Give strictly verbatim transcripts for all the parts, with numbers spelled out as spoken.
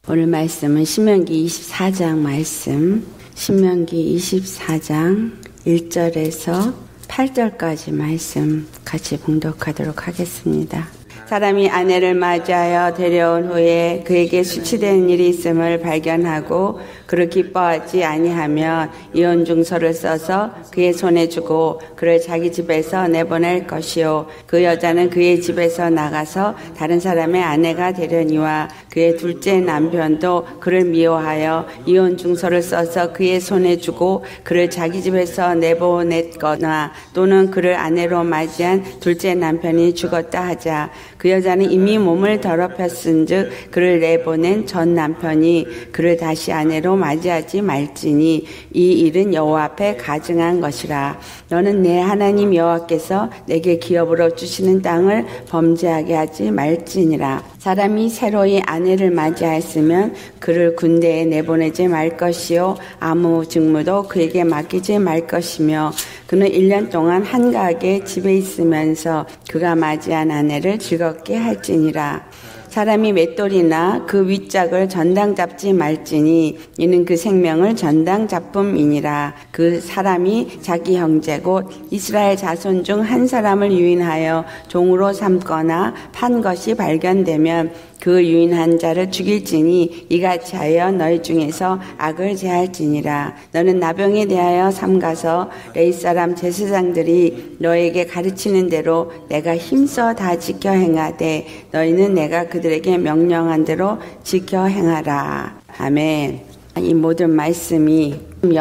오늘 말씀은 신명기 이십사 장 말씀, 신명기 이십사 장 일 절에서 팔 절까지 말씀 같이 봉독하도록 하겠습니다. 사람이 아내를 맞이하여 데려온 후에 그에게 수치되는 일이 있음을 발견하고 그를 기뻐하지 아니하면 이혼 증서를 써서 그의 손에 주고 그를 자기 집에서 내보낼 것이요 그 여자는 그의 집에서 나가서 다른 사람의 아내가 되려니와 그의 둘째 남편도 그를 미워하여 이혼 증서를 써서 그의 손에 주고 그를 자기 집에서 내보냈거나 또는 그를 아내로 맞이한 둘째 남편이 죽었다 하자 그 여자는 이미 몸을 더럽혔은즉 그를 내보낸 전 남편이 그를 다시 아내로 맞이하지 말지니 이 일은 여호와 앞에 가증한 것이라. 너는 내 하나님 여호와께서 내게 기업으로 주시는 땅을 범죄하게 하지 말지니라. 사람이 새로이 아내를 맞이하였으면 그를 군대에 내보내지 말 것이요 아무 직무도 그에게 맡기지 말 것이며 그는 일 년 동안 한가하게 집에 있으면서 그가 맞이한 아내를 즐겁게 할지니라. 사람이 맷돌이나 그 윗짝을 전당 잡지 말지니 이는 그 생명을 전당 잡음이니라. 그 사람이 자기 형제 곧 이스라엘 자손 중 한 사람을 유인하여 종으로 삼거나 판 것이 발견되면 그 유인한 자를 죽일지니 이같이 하여 너희 중에서 악을 제할지니라. 너는 나병에 대하여 삼가서 레위 사람 제사장들이 너에게 가르치는 대로 내가 힘써 다 지켜 행하되 너희는 내가 그들에게 명령한 대로 지켜 행하라. 아멘. 이 모든 말씀이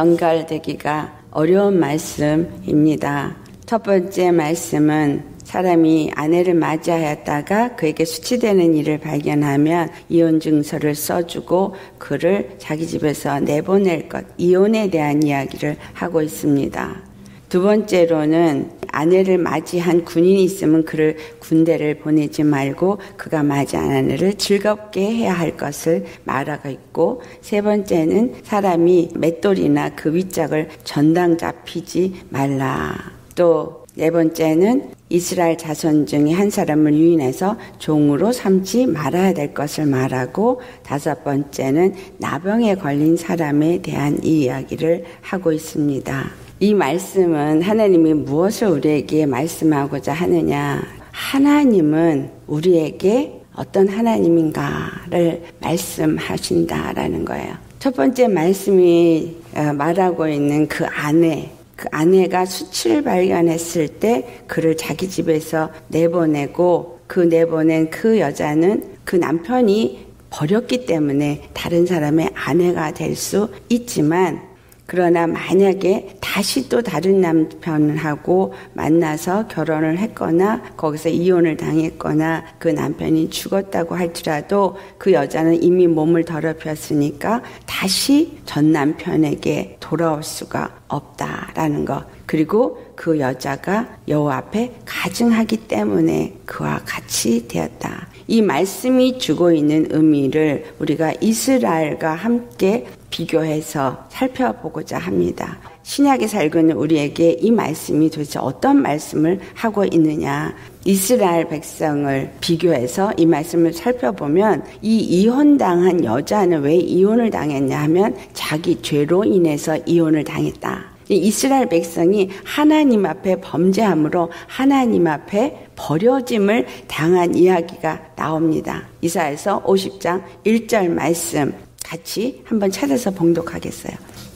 연결되기가 어려운 말씀입니다. 첫 번째 말씀은 사람이 아내를 맞이하였다가 그에게 수치되는 일을 발견하면 이혼 증서를 써주고 그를 자기 집에서 내보낼 것, 이혼에 대한 이야기를 하고 있습니다. 두 번째로는 아내를 맞이한 군인이 있으면 그를 군대를 보내지 말고 그가 맞이한 아내를 즐겁게 해야 할 것을 말하고 있고, 세 번째는 사람이 맷돌이나 그 윗짝을 전당 잡히지 말라. 또 네 번째는 이스라엘 자손 중에 한 사람을 유인해서 종으로 삼지 말아야 될 것을 말하고, 다섯 번째는 나병에 걸린 사람에 대한 이야기를 하고 있습니다. 이 말씀은 하나님이 무엇을 우리에게 말씀하고자 하느냐, 하나님은 우리에게 어떤 하나님인가를 말씀하신다라는 거예요. 첫 번째 말씀이 말하고 있는 그 아내, 그 아내가 수치를 발견했을 때 그를 자기 집에서 내보내고, 그 내보낸 그 여자는 그 남편이 버렸기 때문에 다른 사람의 아내가 될 수 있지만, 그러나 만약에 다시 또 다른 남편하고 만나서 결혼을 했거나 거기서 이혼을 당했거나 그 남편이 죽었다고 할지라도 그 여자는 이미 몸을 더럽혔으니까 다시 전 남편에게 돌아올 수가 없다라는 것. 그리고 그 여자가 여호와 앞에 가증하기 때문에 그와 같이 되었다. 이 말씀이 주고 있는 의미를 우리가 이스라엘과 함께 비교해서 살펴보고자 합니다. 신약에 살고 있는 우리에게 이 말씀이 도대체 어떤 말씀을 하고 있느냐, 이스라엘 백성을 비교해서 이 말씀을 살펴보면, 이 이혼당한 여자는 왜 이혼을 당했냐 하면 자기 죄로 인해서 이혼을 당했다. 이스라엘 백성이 하나님 앞에 범죄함으로 하나님 앞에 버려짐을 당한 이야기가 나옵니다. 이사야서 오십 장 일 절 말씀 같이 한번 찾아서 봉독하겠어요.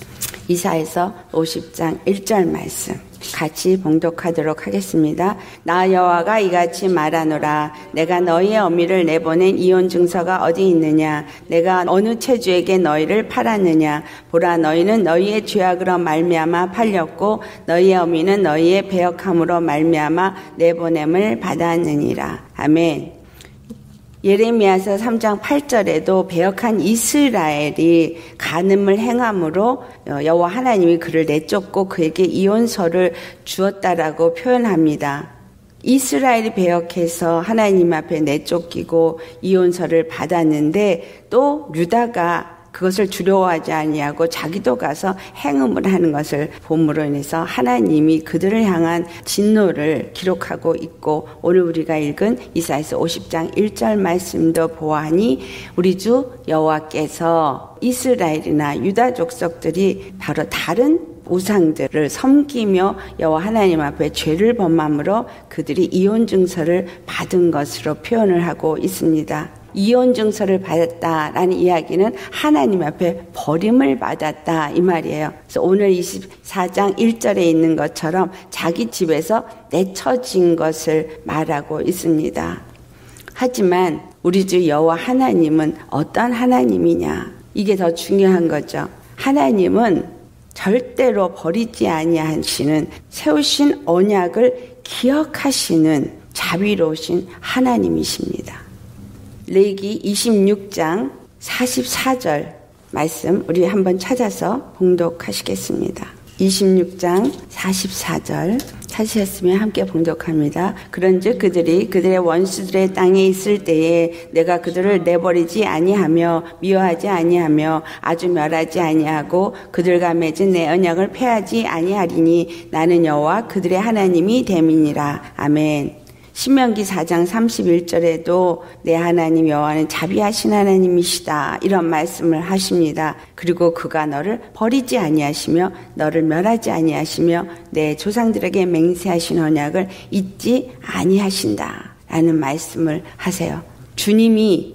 이사야서 오십 장 일 절 말씀 같이 봉독하도록 하겠습니다. 나 여호와가 이같이 말하노라. 내가 너희의 어미를 내보낸 이혼 증서가 어디 있느냐? 내가 어느 체주에게 너희를 팔았느냐? 보라, 너희는 너희의 죄악으로 말미암아 팔렸고 너희의 어미는 너희의 배역함으로 말미암아 내보냄을 받았느니라. 아멘. 예레미야서 삼 장 팔 절에도 배역한 이스라엘이 간음을 행함으로 여호와 하나님이 그를 내쫓고 그에게 이혼서를 주었다라고 표현합니다. 이스라엘이 배역해서 하나님 앞에 내쫓기고 이혼서를 받았는데, 또 유다가 그것을 두려워하지 아니하고 자기도 가서 행음을 하는 것을 봄으로 인해서 하나님이 그들을 향한 진노를 기록하고 있고, 오늘 우리가 읽은 이사야서 오십 장 일 절 말씀도 보아하니 우리 주 여호와께서 이스라엘이나 유다 족속들이 바로 다른 우상들을 섬기며 여호와 하나님 앞에 죄를 범함으로 그들이 이혼 증서를 받은 것으로 표현을 하고 있습니다. 이혼 증서를 받았다라는 이야기는 하나님 앞에 버림을 받았다 이 말이에요. 그래서 오늘 이십사 장 일 절에 있는 것처럼 자기 집에서 내쳐진 것을 말하고 있습니다. 하지만 우리 주 여호와 하나님은 어떤 하나님이냐, 이게 더 중요한 거죠. 하나님은 절대로 버리지 아니하시는, 세우신 언약을 기억하시는 자비로우신 하나님이십니다. 레위기 이십육 장 사십사 절 말씀 우리 한번 찾아서 봉독하시겠습니다. 이십육 장 사십사 절 찾으셨으면 함께 봉독합니다. 그런즉 그들이 그들의 원수들의 땅에 있을 때에 내가 그들을 내버리지 아니하며 미워하지 아니하며 아주 멸하지 아니하고 그들과 맺은 내 언약을 폐하지 아니하리니 나는 여호와 그들의 하나님이 됨이니라. 아멘. 신명기 사 장 삼십일 절에도 내 하나님 여호와는 자비하신 하나님이시다 이런 말씀을 하십니다. 그리고 그가 너를 버리지 아니하시며 너를 멸하지 아니하시며 내 조상들에게 맹세하신 언약을 잊지 아니하신다 라는 말씀을 하세요. 주님이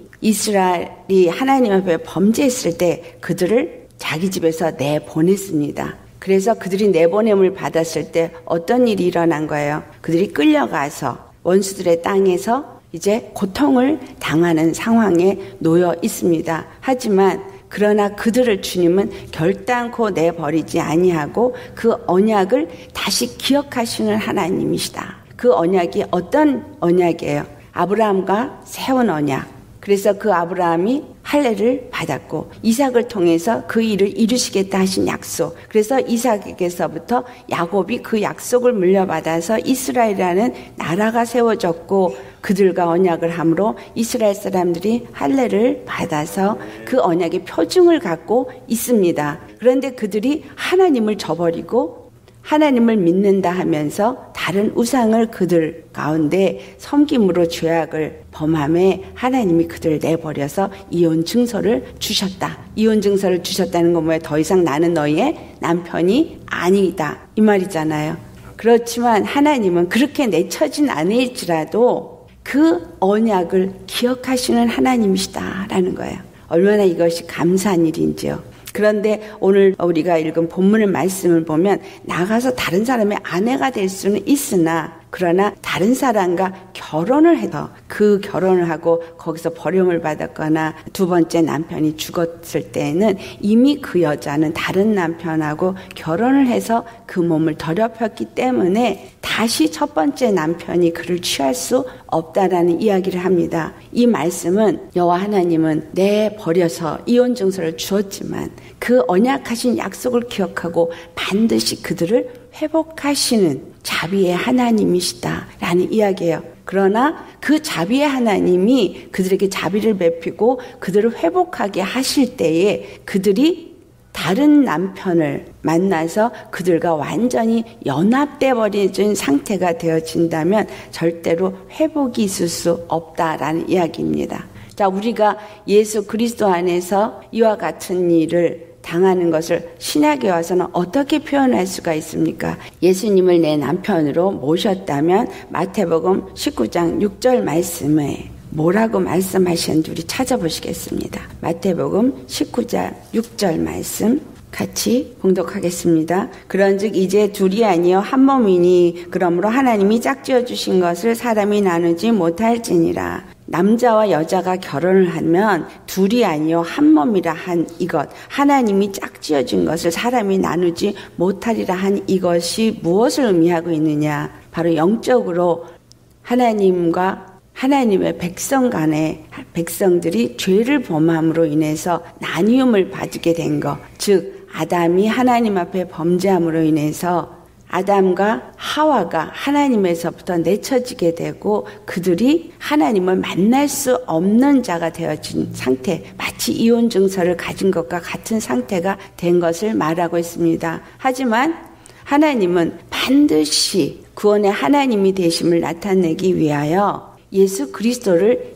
이스라엘이 하나님 앞에 범죄했을 때 그들을 자기 집에서 내보냈습니다. 그래서 그들이 내보냄을 받았을 때 어떤 일이 일어난 거예요? 그들이 끌려가서 원수들의 땅에서 이제 고통을 당하는 상황에 놓여 있습니다. 하지만 그러나 그들을 주님은 결단코 내버리지 아니하고 그 언약을 다시 기억하시는 하나님이시다. 그 언약이 어떤 언약이에요? 아브라함과 세운 언약. 그래서 그 아브라함이 할례를 받았고 이삭을 통해서 그 일을 이루시겠다 하신 약속. 그래서 이삭에게서부터 야곱이 그 약속을 물려받아서 이스라엘이라는 나라가 세워졌고 그들과 언약을 함으로 이스라엘 사람들이 할례를 받아서 그 언약의 표징을 갖고 있습니다. 그런데 그들이 하나님을 저버리고 하나님을 믿는다 하면서 다른 우상을 그들 가운데 섬김으로 죄악을 범함에 하나님이 그들을 내버려서 이혼 증서를 주셨다. 이혼 증서를 주셨다는 건 뭐예요? 더 이상 나는 너희의 남편이 아니다 이 말이잖아요. 그렇지만 하나님은 그렇게 내쳐진 아내일지라도 그 언약을 기억하시는 하나님이시다라는 거예요. 얼마나 이것이 감사한 일인지요. 그런데 오늘 우리가 읽은 본문의 말씀을 보면 나가서 다른 사람의 아내가 될 수는 있으나 그러나 다른 사람과 결혼을 해서 그 결혼을 하고 거기서 버림을 받았거나 두 번째 남편이 죽었을 때에는 이미 그 여자는 다른 남편하고 결혼을 해서 그 몸을 더럽혔기 때문에 다시 첫 번째 남편이 그를 취할 수 없다라는 이야기를 합니다. 이 말씀은 여호와 하나님은 내버려서 이혼 증서를 주었지만 그 언약하신 약속을 기억하고 반드시 그들을 회복하시는 자비의 하나님이시다라는 이야기예요. 그러나 그 자비의 하나님이 그들에게 자비를 베푸고 그들을 회복하게 하실 때에 그들이 다른 남편을 만나서 그들과 완전히 연합돼 버린 상태가 되어진다면 절대로 회복이 있을 수 없다라는 이야기입니다. 자, 우리가 예수 그리스도 안에서 이와 같은 일을 당하는 것을 신약에 와서는 어떻게 표현할 수가 있습니까? 예수님을 내 남편으로 모셨다면 마태복음 십구 장 육 절 말씀에 뭐라고 말씀하셨는지 우리 찾아보시겠습니다. 마태복음 십구 장 육 절 말씀 같이 봉독하겠습니다. 그런즉 이제 둘이 아니요 한 몸이니 그러므로 하나님이 짝지어 주신 것을 사람이 나누지 못할지니라. 남자와 여자가 결혼을 하면 둘이 아니요 한 몸이라 한 이것, 하나님이 짝지어준 것을 사람이 나누지 못하리라 한 이것이 무엇을 의미하고 있느냐? 바로 영적으로 하나님과 하나님의 백성 간에 백성들이 죄를 범함으로 인해서 나뉘음을 받게 된 것, 즉 아담이 하나님 앞에 범죄함으로 인해서 아담과 하와가 하나님에서부터 내쳐지게 되고 그들이 하나님을 만날 수 없는 자가 되어진 상태, 마치 이혼 증서를 가진 것과 같은 상태가 된 것을 말하고 있습니다. 하지만 하나님은 반드시 구원의 하나님이 되심을 나타내기 위하여 예수 그리스도를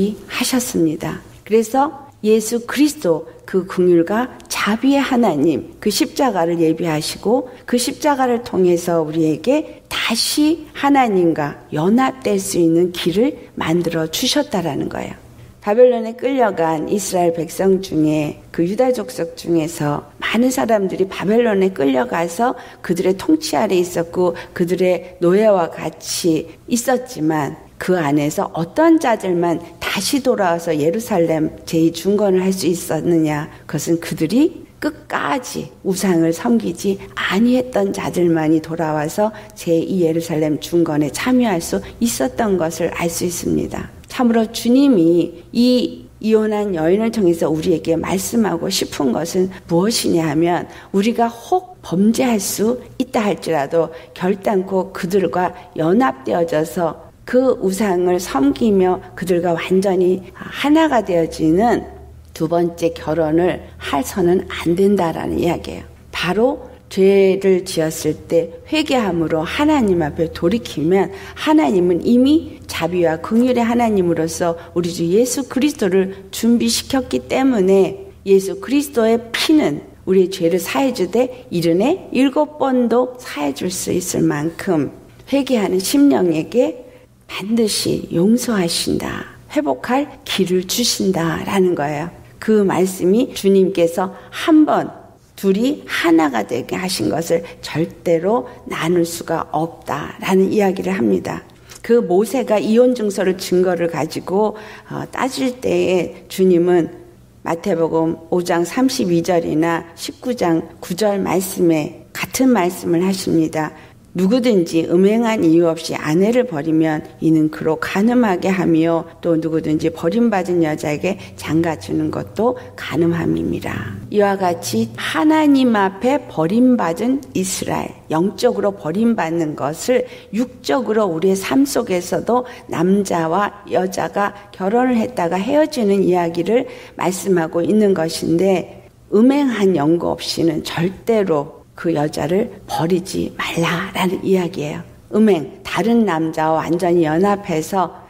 예비하셨습니다. 그래서 예수 그리스도 그 긍휼과 자비의 하나님, 그 십자가를 예비하시고 그 십자가를 통해서 우리에게 다시 하나님과 연합될 수 있는 길을 만들어 주셨다라는 거예요. 바벨론에 끌려간 이스라엘 백성 중에 그 유다 족속 중에서 많은 사람들이 바벨론에 끌려가서 그들의 통치 아래 있었고 그들의 노예와 같이 있었지만 그 안에서 어떤 자들만 다시 돌아와서 예루살렘 제이 중건을 할 수 있었느냐? 그것은 그들이 끝까지 우상을 섬기지 아니했던 자들만이 돌아와서 제이 예루살렘 중건에 참여할 수 있었던 것을 알 수 있습니다. 참으로 주님이 이 이혼한 여인을 통해서 우리에게 말씀하고 싶은 것은 무엇이냐 하면 우리가 혹 범죄할 수 있다 할지라도 결단코 그들과 연합되어져서 그 우상을 섬기며 그들과 완전히 하나가 되어지는 두 번째 결혼을 해서는 안 된다라는 이야기예요. 바로 죄를 지었을 때 회개함으로 하나님 앞에 돌이키면 하나님은 이미 자비와 긍휼의 하나님으로서 우리 주 예수 그리스도를 준비시켰기 때문에 예수 그리스도의 피는 우리의 죄를 사해주되 이른에 일곱 번도 사해줄 수 있을 만큼 회개하는 심령에게 반드시 용서하신다, 회복할 길을 주신다라는 거예요. 그 말씀이 주님께서 한 번 둘이 하나가 되게 하신 것을 절대로 나눌 수가 없다라는 이야기를 합니다. 그 모세가 이혼 증서를 증거를 가지고 따질 때에 주님은 마태복음 오 장 삼십이 절이나 십구 장 구 절 말씀에 같은 말씀을 하십니다. 누구든지 음행한 이유 없이 아내를 버리면 이는 그로 간음하게 하며 또 누구든지 버림받은 여자에게 장가주는 것도 간음함이니라. 이와 같이 하나님 앞에 버림받은 이스라엘, 영적으로 버림받는 것을 육적으로 우리의 삶 속에서도 남자와 여자가 결혼을 했다가 헤어지는 이야기를 말씀하고 있는 것인데 음행한 연고 없이는 절대로 그 여자를 버리지 말라라는 이야기예요. 음행, 다른 나머지와 완전히 연합해서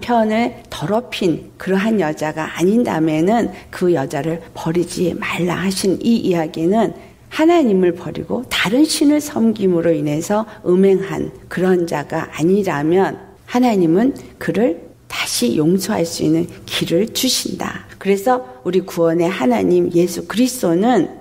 남편을 더럽힌 그러한 여자가 아닌다면은 그 여자를 버리지 말라 하신 이 이야기는 하나님을 버리고 다른 신을 섬김으로 인해서 음행한 그런 자가 아니라면 하나님은 그를 다시 용서할 수 있는 길을 주신다. 그래서 우리 구원의 하나님 예수 그리스도는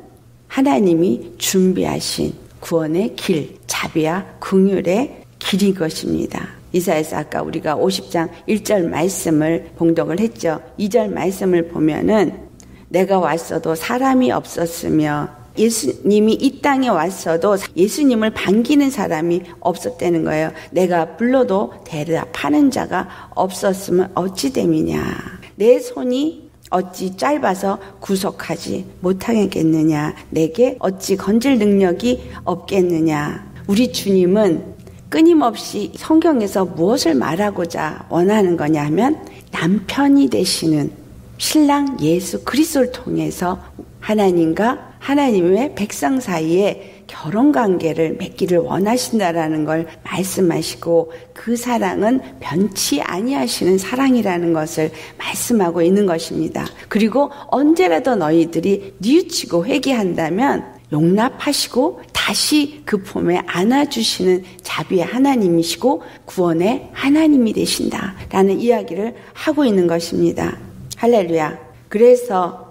하나님이 준비하신 구원의 길, 자비와 긍휼의 길인 것입니다. 이사야서 아까 우리가 오십 장 일 절 말씀을 봉독을 했죠. 이 절 말씀을 보면은 내가 왔어도 사람이 없었으며 예수님이 이 땅에 왔어도 예수님을 반기는 사람이 없었다는 거예요. 내가 불러도 대답하는 자가 없었으면 어찌 됨이냐. 내 손이 어찌 짧아서 구속하지 못하겠느냐. 내게 어찌 건질 능력이 없겠느냐. 우리 주님은 끊임없이 성경에서 무엇을 말하고자 원하는 거냐 하면 남편이 되시는 신랑 예수 그리스도를 통해서 하나님과 하나님의 백성 사이에 결혼관계를 맺기를 원하신다라는 걸 말씀하시고 그 사랑은 변치 아니하시는 사랑이라는 것을 말씀하고 있는 것입니다. 그리고 언제라도 너희들이 뉘우치고 회개한다면 용납하시고 다시 그 품에 안아주시는 자비의 하나님이시고 구원의 하나님이 되신다라는 이야기를 하고 있는 것입니다. 할렐루야. 그래서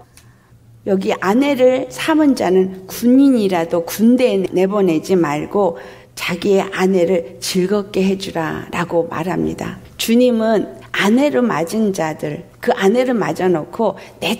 여기 아내를 삼은 자는 군인이라도 군대에 내보내지 말고 자기의 아내를 즐겁게 해주라 라고 말합니다. 주님은 아내를 맞은 자들, 그 아내를 맞아놓고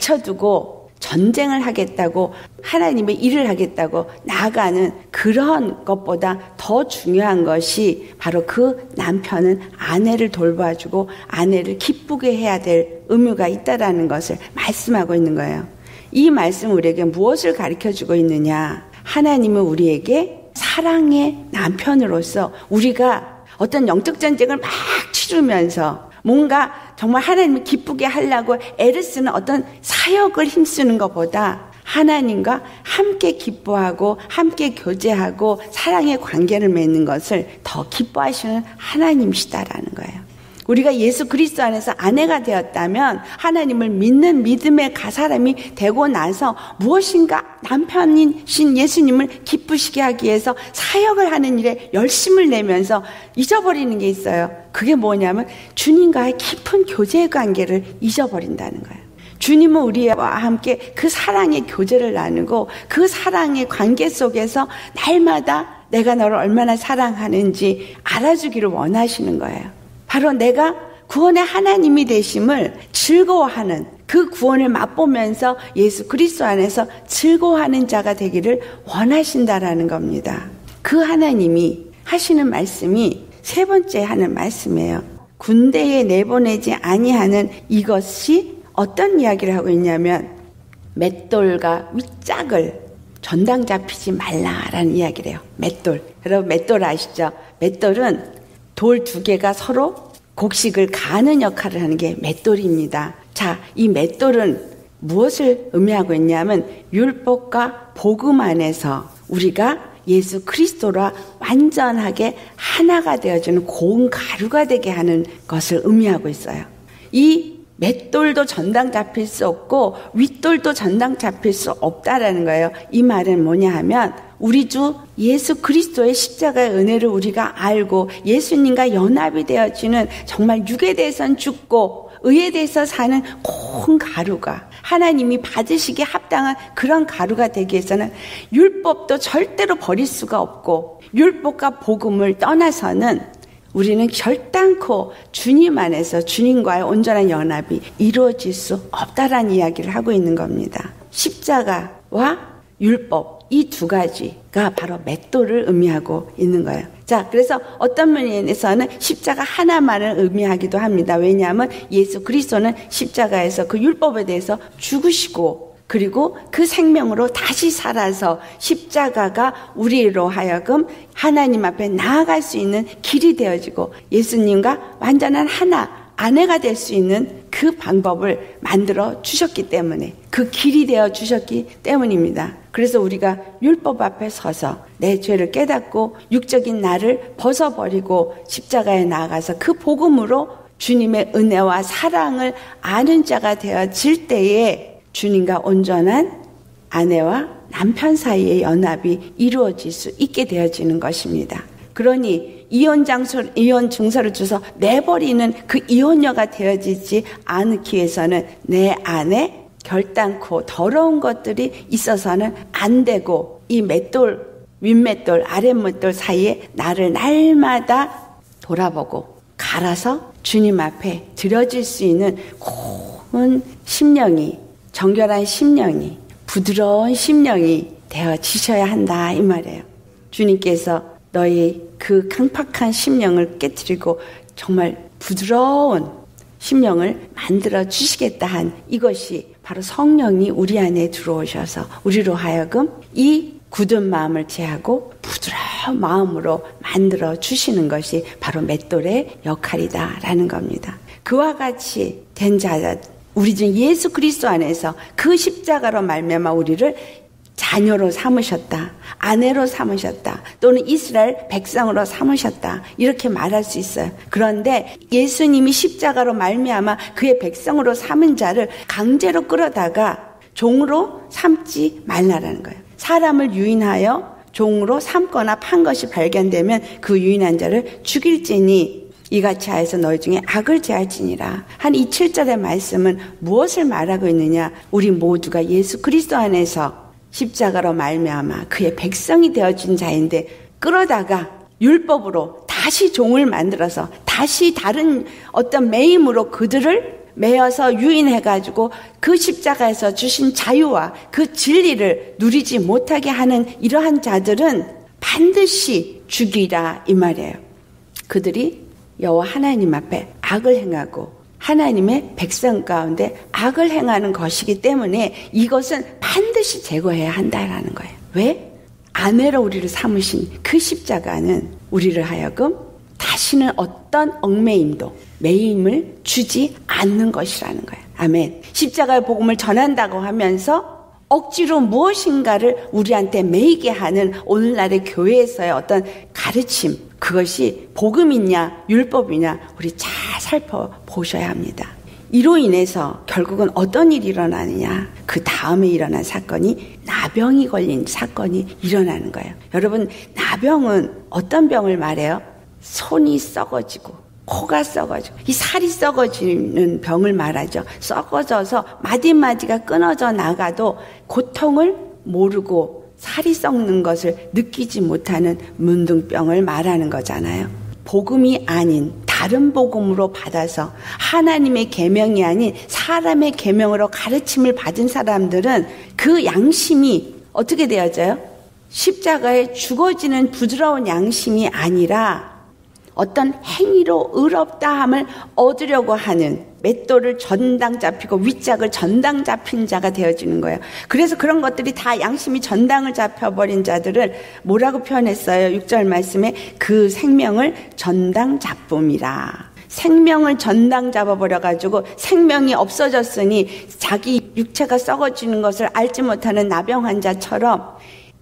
내쳐두고 전쟁을 하겠다고 하나님의 일을 하겠다고 나아가는 그런 것보다 더 중요한 것이 바로 그 남편은 아내를 돌봐주고 아내를 기쁘게 해야 될 의무가 있다라는 것을 말씀하고 있는 거예요. 이 말씀은 우리에게 무엇을 가르쳐주고 있느냐? 하나님은 우리에게 사랑의 남편으로서 우리가 어떤 영적 전쟁을 막 치르면서 뭔가 정말 하나님을 기쁘게 하려고 애를 쓰는 어떤 사역을 힘쓰는 것보다 하나님과 함께 기뻐하고 함께 교제하고 사랑의 관계를 맺는 것을 더 기뻐하시는 하나님이시다라는 거예요. 우리가 예수 그리스도 안에서 아내가 되었다면 하나님을 믿는 믿음의 사람이 되고 나서 무엇인가 남편이신 예수님을 기쁘시게 하기 위해서 사역을 하는 일에 열심을 내면서 잊어버리는 게 있어요. 그게 뭐냐면 주님과의 깊은 교제의 관계를 잊어버린다는 거예요. 주님은 우리와 함께 그 사랑의 교제를 나누고 그 사랑의 관계 속에서 날마다 내가 너를 얼마나 사랑하는지 알아주기를 원하시는 거예요. 바로 내가 구원의 하나님이 되심을 즐거워하는 그 구원을 맛보면서 예수 그리스도 안에서 즐거워하는 자가 되기를 원하신다라는 겁니다. 그 하나님이 하시는 말씀이 세 번째 하는 말씀이에요. 군대에 내보내지 아니하는 이것이 어떤 이야기를 하고 있냐면 맷돌과 윗짝을 전당 잡히지 말라라는 이야기를 해요. 맷돌. 여러분 맷돌 아시죠? 맷돌은 돌 두 개가 서로 곡식을 가는 역할을 하는 게 맷돌입니다. 자, 이 맷돌은 무엇을 의미하고 있냐면 율법과 복음 안에서 우리가 예수 그리스도와 완전하게 하나가 되어주는 고운 가루가 되게 하는 것을 의미하고 있어요. 이 맷돌도 전당 잡힐 수 없고 윗돌도 전당 잡힐 수 없다라는 거예요. 이 말은 뭐냐 하면 우리 주 예수 그리스도의 십자가의 은혜를 우리가 알고 예수님과 연합이 되어지는 정말 육에 대해서는 죽고 의에 대해서 사는 고운 가루가 하나님이 받으시기에 합당한 그런 가루가 되기 위해서는 율법도 절대로 버릴 수가 없고 율법과 복음을 떠나서는 우리는 결단코 주님 안에서 주님과의 온전한 연합이 이루어질 수 없다라는 이야기를 하고 있는 겁니다. 십자가와 율법 이 두 가지가 바로 맷돌을 의미하고 있는 거예요. 자, 그래서 어떤 면에서는 십자가 하나만을 의미하기도 합니다. 왜냐하면 예수 그리스도는 십자가에서 그 율법에 대해서 죽으시고 그리고 그 생명으로 다시 살아서 십자가가 우리로 하여금 하나님 앞에 나아갈 수 있는 길이 되어지고 예수님과 완전한 하나 아내가 될 수 있는 그 방법을 만들어 주셨기 때문에 그 길이 되어 주셨기 때문입니다. 그래서 우리가 율법 앞에 서서 내 죄를 깨닫고 육적인 나를 벗어버리고 십자가에 나아가서 그 복음으로 주님의 은혜와 사랑을 아는 자가 되어질 때에 주님과 온전한 아내와 남편 사이의 연합이 이루어질 수 있게 되어지는 것입니다. 그러니 이혼 장소, 이혼 증서를 줘서 내버리는 그 이혼녀가 되어지지 않기 위해서는 내 안에 결단코 더러운 것들이 있어서는 안 되고 이 맷돌, 윗맷돌, 아랫맷돌 사이에 나를 날마다 돌아보고 갈아서 주님 앞에 드려질 수 있는 고운 심령이 정결한 심령이 부드러운 심령이 되어지셔야 한다 이 말이에요. 주님께서 너희 그 강팍한 심령을 깨트리고 정말 부드러운 심령을 만들어 주시겠다 한 이것이 바로 성령이 우리 안에 들어오셔서 우리로 하여금 이 굳은 마음을 제하고 부드러운 마음으로 만들어 주시는 것이 바로 맷돌의 역할이다라는 겁니다. 그와 같이 된 자, 우리 중 예수 그리스도 안에서 그 십자가로 말미암아 우리를 자녀로 삼으셨다, 아내로 삼으셨다, 또는 이스라엘 백성으로 삼으셨다 이렇게 말할 수 있어요. 그런데 예수님이 십자가로 말미암아 그의 백성으로 삼은 자를 강제로 끌어다가 종으로 삼지 말라라는 거예요. 사람을 유인하여 종으로 삼거나 판 것이 발견되면 그 유인한 자를 죽일지니 이같이 하여서 너희 중에 악을 제할지니라. 한 이 칠 절의 말씀은 무엇을 말하고 있느냐? 우리 모두가 예수 그리스도 안에서 십자가로 말미암아 그의 백성이 되어진 자인데 끌어다가 율법으로 다시 종을 만들어서 다시 다른 어떤 매임으로 그들을 매어서 유인해가지고 그 십자가에서 주신 자유와 그 진리를 누리지 못하게 하는 이러한 자들은 반드시 죽이라 이 말이에요. 그들이 여호와 하나님 앞에 악을 행하고 하나님의 백성 가운데 악을 행하는 것이기 때문에 이것은 반드시 제거해야 한다라는 거예요. 왜? 아내로 우리를 삼으신 그 십자가는 우리를 하여금 다시는 어떤 얽매임도 매임을 주지 않는 것이라는 거예요. 아멘. 십자가의 복음을 전한다고 하면서 억지로 무엇인가를 우리한테 매이게 하는 오늘날의 교회에서의 어떤 가르침, 그것이 복음이냐 율법이냐 우리 잘 살펴보셔야 합니다. 이로 인해서 결국은 어떤 일이 일어나느냐, 그 다음에 일어난 사건이 나병이 걸린 사건이 일어나는 거예요. 여러분, 나병은 어떤 병을 말해요? 손이 썩어지고 코가 썩어지고 이 살이 썩어지는 병을 말하죠. 썩어져서 마디마디가 끊어져 나가도 고통을 모르고 살이 썩는 것을 느끼지 못하는 문둥병을 말하는 거잖아요. 복음이 아닌 다른 복음으로 받아서 하나님의 계명이 아닌 사람의 계명으로 가르침을 받은 사람들은 그 양심이 어떻게 되어져요? 십자가에 죽어지는 부드러운 양심이 아니라 어떤 행위로 의롭다함을 얻으려고 하는 맷돌을 전당 잡히고 윗짝을 전당 잡힌 자가 되어지는 거예요. 그래서 그런 것들이 다 양심이 전당을 잡혀버린 자들을 뭐라고 표현했어요? 육 절 말씀에 그 생명을 전당 잡음이라. 생명을 전당 잡아버려가지고 생명이 없어졌으니 자기 육체가 썩어지는 것을 알지 못하는 나병 환자처럼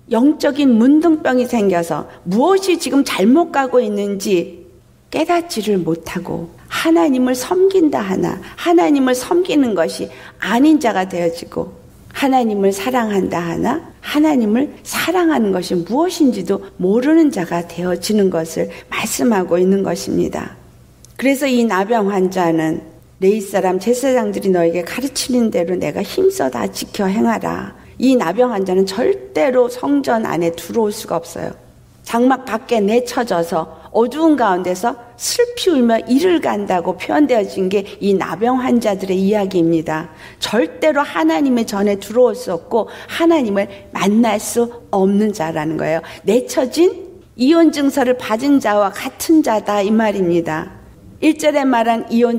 영적인 문둥병이 생겨서 무엇이 지금 잘못 가고 있는지 깨닫지를 못하고 하나님을 섬긴다 하나 하나님을 섬기는 것이 아닌 자가 되어지고 하나님을 사랑한다 하나 하나님을 사랑하는 것이 무엇인지도 모르는 자가 되어지는 것을 말씀하고 있는 것입니다. 그래서 이 나병 환자는 내 이사람 제사장들이 너에게 가르치는 대로 내가 힘써 다 지켜 행하라. 이 나병 환자는 절대로 성전 안에 들어올 수가 없어요. 장막 밖에 내쳐져서 어두운 가운데서 슬피 울며 이를 간다고 표현되어진 게 이 나병 환자들의 이야기입니다. 절대로 하나님의 전에 들어올 수 없고 하나님을 만날 수 없는 자라는 거예요. 내쳐진 이혼 증서를 받은 자와 같은 자다 이 말입니다. 일 절에 말한 이혼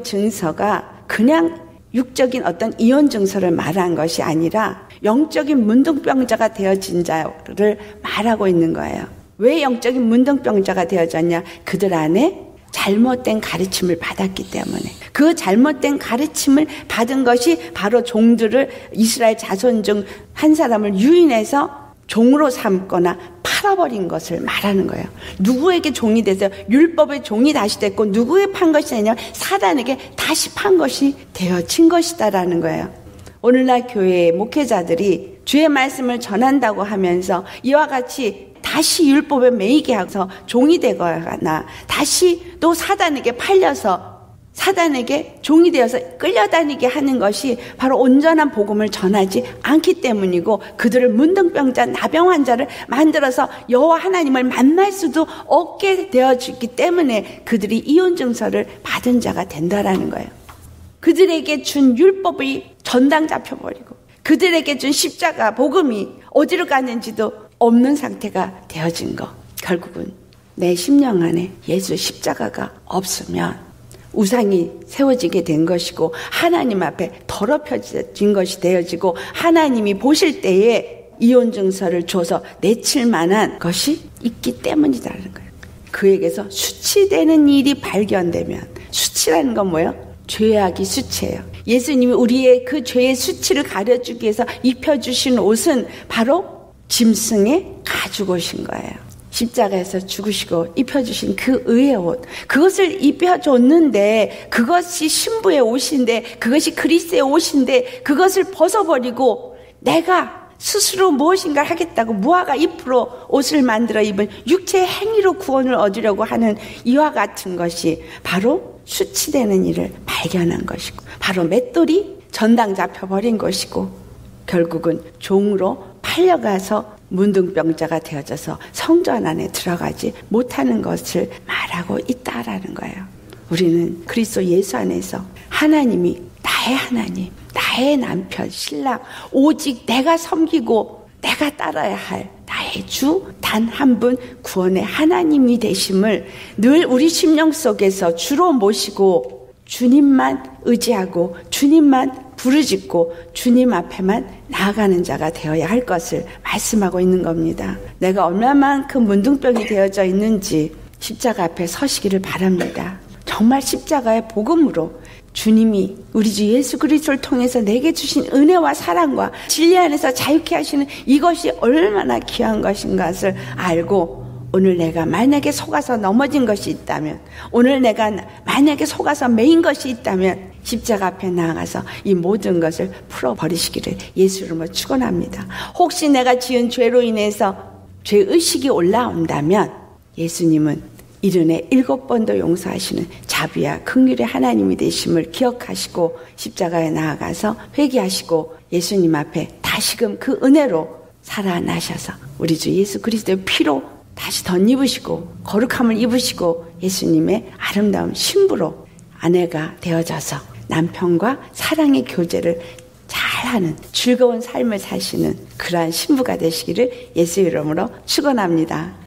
증서가 그냥 육적인 어떤 이혼 증서를 말한 것이 아니라 영적인 문둥병자가 되어진 자를 말하고 있는 거예요. 왜 영적인 문둥병자가 되어졌냐? 그들 안에 잘못된 가르침을 받았기 때문에. 그 잘못된 가르침을 받은 것이 바로 종들을 이스라엘 자손 중 한 사람을 유인해서 종으로 삼거나 팔아버린 것을 말하는 거예요. 누구에게 종이 돼서 율법의 종이 다시 됐고 누구에 판 것이 아니라 사단에게 다시 판 것이 되어진 것이다라는 거예요. 오늘날 교회의 목회자들이 주의 말씀을 전한다고 하면서 이와 같이 다시 율법에 매이게 하고서 종이 되거나 다시 또 사단에게 팔려서 사단에게 종이 되어서 끌려다니게 하는 것이 바로 온전한 복음을 전하지 않기 때문이고 그들을 문둥병자 나병 환자를 만들어서 여호와 하나님을 만날 수도 없게 되어지기 때문에 그들이 이혼 증서를 받은 자가 된다라는 거예요. 그들에게 준 율법이 전당 잡혀버리고 그들에게 준 십자가 복음이 어디로 갔는지도 없는 상태가 되어진 거. 결국은 내 심령 안에 예수 십자가가 없으면 우상이 세워지게 된 것이고 하나님 앞에 더럽혀진 것이 되어지고 하나님이 보실 때에 이혼 증서를 줘서 내칠 만한 것이 있기 때문이라는 거예요. 그에게서 수치되는 일이 발견되면 수치라는 건 뭐예요? 죄악이 수치예요. 예수님이 우리의 그 죄의 수치를 가려주기 위해서 입혀주신 옷은 바로 짐승의 가죽옷인 거예요. 십자가에서 죽으시고 입혀주신 그 의의 옷, 그것을 입혀줬는데 그것이 신부의 옷인데 그것이 그리스의 옷인데 그것을 벗어버리고 내가 스스로 무엇인가를 하겠다고 무화과 잎으로 옷을 만들어 입은 육체의 행위로 구원을 얻으려고 하는 이와 같은 것이 바로 수치되는 일을 발견한 것이고 바로 맷돌이 전당 잡혀버린 것이고 결국은 종으로 팔려가서 문둥병자가 되어져서 성전 안에 들어가지 못하는 것을 말하고 있다라는 거예요. 우리는 그리스도 예수 안에서 하나님이 나의 하나님, 나의 남편, 신랑, 오직 내가 섬기고 내가 따라야 할 나의 주 단 한 분 구원의 하나님이 되심을 늘 우리 심령 속에서 주로 모시고 주님만 의지하고 주님만 부르짖고 주님 앞에만 나아가는 자가 되어야 할 것을 말씀하고 있는 겁니다. 내가 얼마만큼 문둥병이 되어져 있는지 십자가 앞에 서시기를 바랍니다. 정말 십자가의 복음으로 주님이 우리 주 예수 그리스도를 통해서 내게 주신 은혜와 사랑과 진리 안에서 자유케 하시는 이것이 얼마나 귀한 것인 것을 알고, 오늘 내가 만약에 속아서 넘어진 것이 있다면, 오늘 내가 만약에 속아서 매인 것이 있다면 십자가 앞에 나아가서 이 모든 것을 풀어버리시기를 예수 이름으로 축원합니다. 혹시 내가 지은 죄로 인해서 죄의식이 올라온다면 예수님은 일흔에 일곱 번도 용서하시는 자비와 긍휼의 하나님이 되심을 기억하시고 십자가에 나아가서 회개하시고 예수님 앞에 다시금 그 은혜로 살아나셔서 우리 주 예수 그리스도의 피로 다시 덧입으시고 거룩함을 입으시고 예수님의 아름다운 신부로 아내가 되어져서 남편과 사랑의 교제를 잘하는 즐거운 삶을 사시는 그러한 신부가 되시기를 예수 이름으로 축원합니다.